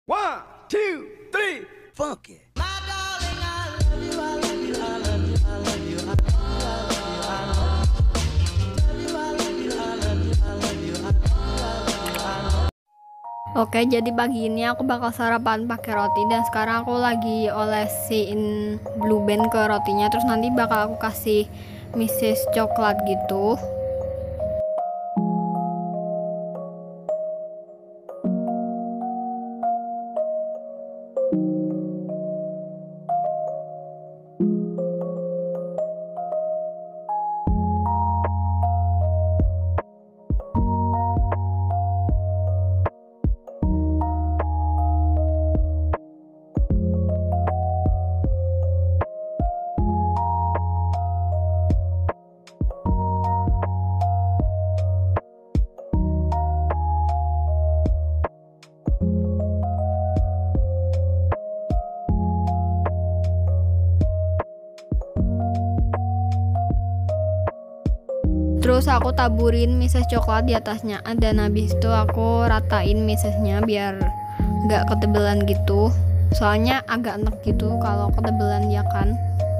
One, two, three, funky. Oke, jadi pagi ini aku bakal sarapan pakai roti dan sekarang aku lagi olesin Blue Band ke rotinya, terus nanti bakal aku kasih Mrs. coklat gitu. Terus aku taburin Mrs. coklat di atasnya, dan habis itu aku ratain Mrs.nya biar nggak ketebelan gitu. Soalnya agak enak gitu kalau ketebelan ya kan.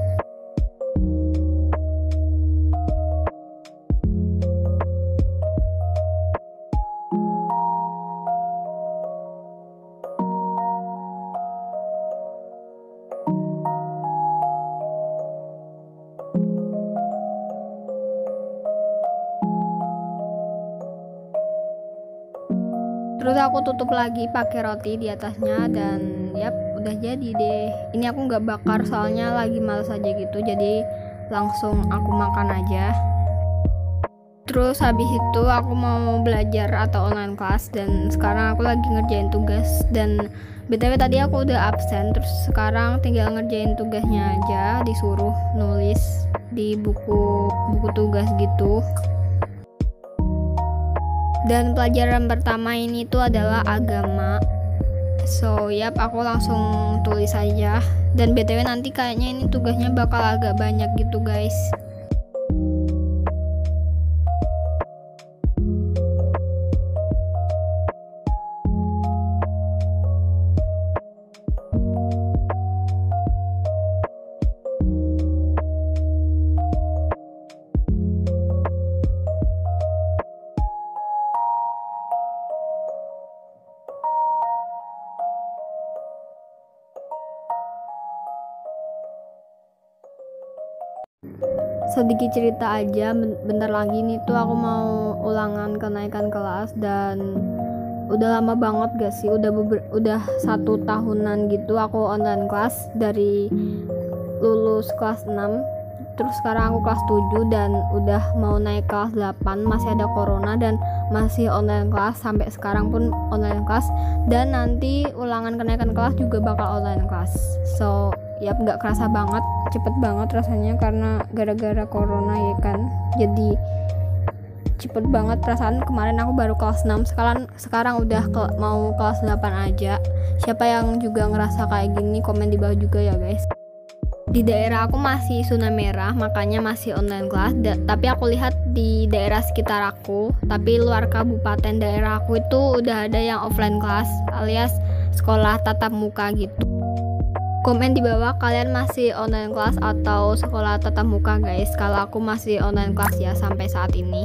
Terus aku tutup lagi pakai roti di atasnya dan yap, udah jadi deh. Ini aku nggak bakar soalnya lagi males aja gitu, jadi langsung aku makan aja. Terus habis itu aku mau belajar atau online class dan sekarang aku lagi ngerjain tugas. Dan BTW tadi aku udah absen, terus sekarang tinggal ngerjain tugasnya aja, disuruh nulis di buku tugas gitu. Dan pelajaran pertama ini tuh adalah agama. So, yap, aku langsung tulis aja. Dan BTW nanti kayaknya ini tugasnya bakal agak banyak gitu, guys. Sedikit cerita aja, bentar lagi nih tuh aku mau ulangan kenaikan kelas dan udah lama banget gak sih, udah 1 tahunan gitu aku online kelas dari lulus kelas 6. Terus sekarang aku kelas 7 dan udah mau naik kelas 8, masih ada corona dan masih online kelas, sampai sekarang pun online kelas, dan nanti ulangan kenaikan kelas juga bakal online kelas. So, ya nggak kerasa banget, cepet banget rasanya karena gara-gara corona ya kan. Jadi cepet banget perasaan, kemarin aku baru kelas 6, sekarang udah mau kelas 8 aja. Siapa yang juga ngerasa kayak gini, komen di bawah juga ya guys. Di daerah aku masih zona merah, makanya masih online kelas. Tapi aku lihat di daerah sekitar aku, tapi luar kabupaten daerah aku itu udah ada yang offline kelas alias sekolah tatap muka gitu. Komen di bawah kalian masih online kelas atau sekolah tatap muka guys. Kalau aku masih online kelas ya sampai saat ini.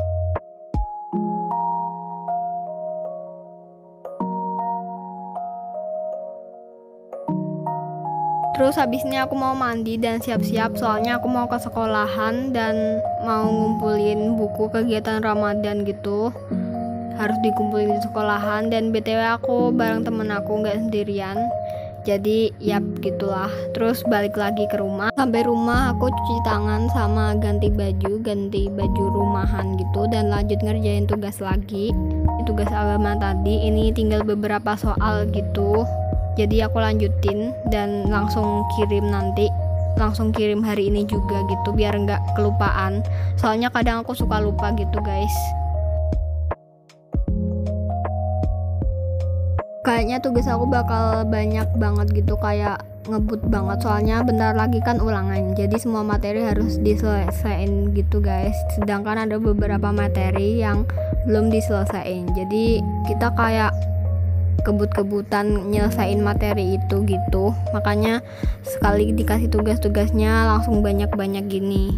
Terus habis ini aku mau mandi dan siap-siap, soalnya aku mau ke sekolahan dan mau ngumpulin buku kegiatan Ramadan gitu. Harus dikumpulin di sekolahan, dan BTW aku bareng temen aku, nggak sendirian. Jadi yap gitulah. Terus balik lagi ke rumah. Sampai rumah aku cuci tangan sama ganti baju rumahan gitu, dan lanjut ngerjain tugas lagi. Tugas agama tadi, ini tinggal beberapa soal gitu. Jadi aku lanjutin dan langsung kirim hari ini juga gitu, biar nggak kelupaan. Soalnya kadang aku suka lupa gitu guys. Kayaknya tugas aku bakal banyak banget gitu, kayak ngebut banget, soalnya bentar lagi kan ulangan, jadi semua materi harus diselesaikan gitu guys. Sedangkan ada beberapa materi yang belum diselesaikan, jadi kita kayak kebut-kebutan nyelesain materi itu gitu. Makanya sekali dikasih tugas-tugasnya langsung banyak-banyak gini.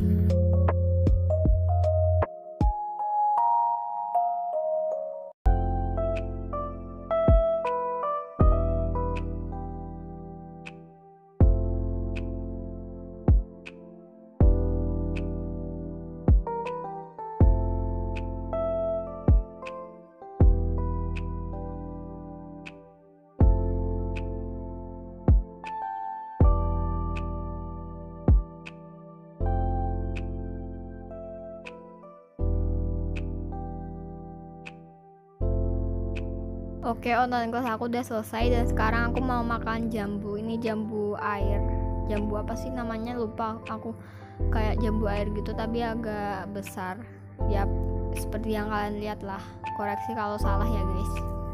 Oke, online kelas aku udah selesai dan sekarang aku mau makan jambu. Ini jambu air. Jambu apa sih namanya? Lupa aku. Kayak jambu air gitu tapi agak besar. Ya, seperti yang kalian lihat lah. Koreksi kalau salah ya, guys.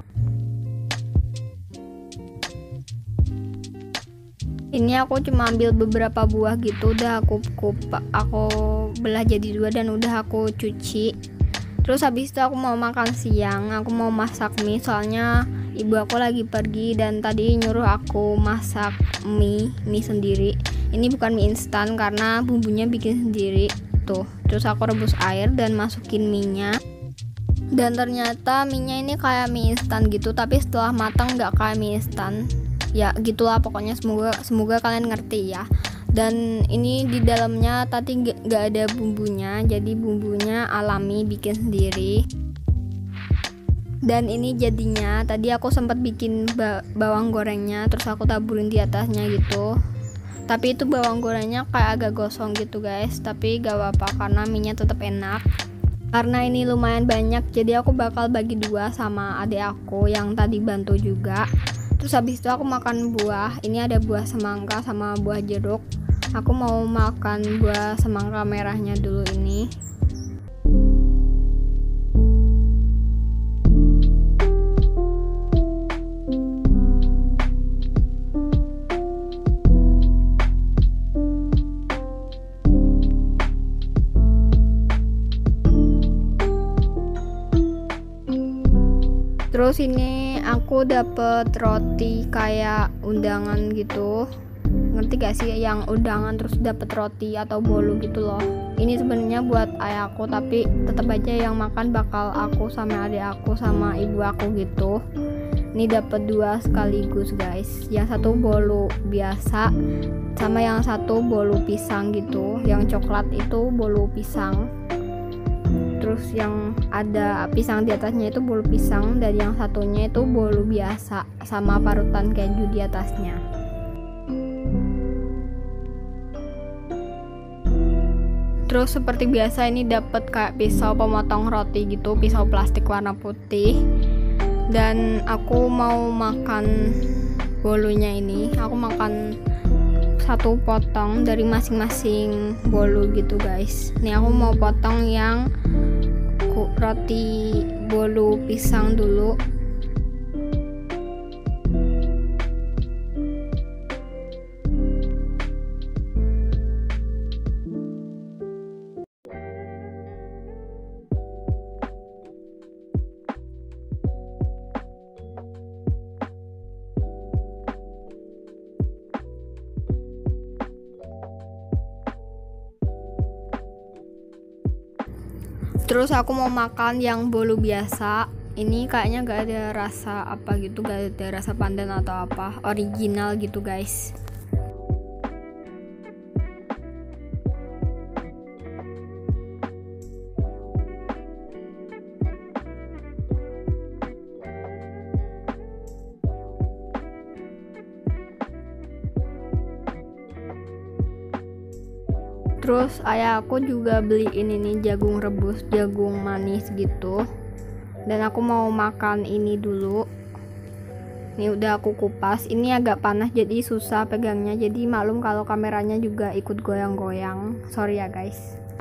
Ini aku cuma ambil beberapa buah gitu, udah aku belah jadi 2 dan udah aku cuci. Terus habis itu aku mau makan siang, aku mau masak mie soalnya ibu aku lagi pergi dan tadi nyuruh aku masak mie sendiri. Ini bukan mie instan karena bumbunya bikin sendiri tuh. Terus aku rebus air dan masukin mie-nya. Dan ternyata mie-nya ini kayak mie instan gitu, tapi setelah matang nggak kayak mie instan. Ya gitulah pokoknya, semoga kalian ngerti ya. Dan ini di dalamnya tadi nggak ada bumbunya, jadi bumbunya alami bikin sendiri. Dan ini jadinya tadi aku sempat bikin bawang gorengnya, terus aku taburin di atasnya gitu. Tapi itu bawang gorengnya kayak agak gosong gitu guys, tapi gak apa-apa karena mie-nya tetap enak. Karena ini lumayan banyak, jadi aku bakal bagi 2 sama adik aku yang tadi bantu juga. Terus habis itu aku makan buah. Ini ada buah semangka sama buah jeruk. Aku mau makan buah semangka merahnya dulu ini. Terus ini aku dapet roti kayak undangan gitu. Ngerti gak sih yang undangan terus dapet roti atau bolu gitu loh. Ini sebenarnya buat ayahku tapi tetap aja yang makan bakal aku sama adik aku sama ibu aku gitu. Ini dapet 2 sekaligus guys. Yang satu bolu biasa sama yang satu bolu pisang gitu. Yang coklat itu bolu pisang. Terus yang ada pisang di atasnya itu bolu pisang, dan yang satunya itu bolu biasa sama parutan keju di atasnya. Terus seperti biasa ini dapat kayak pisau pemotong roti gitu, pisau plastik warna putih. Dan aku mau makan bolunya ini. Aku makan 1 potong dari masing-masing bolu gitu guys. Nih aku mau potong yang roti bolu pisang dulu. Terus aku mau makan yang bolu biasa. Ini kayaknya gak ada rasa apa gitu, gak ada rasa pandan atau apa, original gitu guys. Terus ayah aku juga beliin ini jagung rebus, jagung manis gitu. Dan aku mau makan ini dulu. Ini udah aku kupas. Ini agak panas jadi susah pegangnya. Jadi maklum kalau kameranya juga ikut goyang-goyang. Sorry ya guys.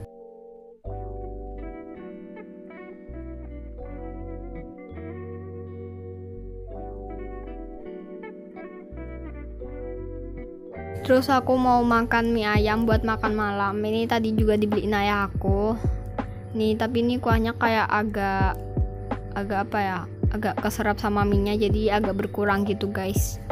Terus aku mau makan mie ayam buat makan malam. Ini tadi juga dibeliin ayah aku. Nih, tapi ini kuahnya kayak agak apa ya? agak keserap sama minyak, jadi agak berkurang gitu guys.